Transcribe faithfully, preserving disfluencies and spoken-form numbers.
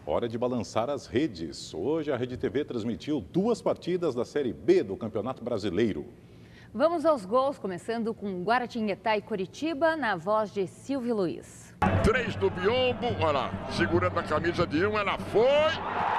Hora de balançar as redes. Hoje a Rede T V transmitiu duas partidas da Série B do Campeonato Brasileiro. Vamos aos gols, começando com Guaratinguetá e Coritiba, na voz de Silvio Luiz. Três do Biombo, olha lá, segurando a camisa de um, ela foi...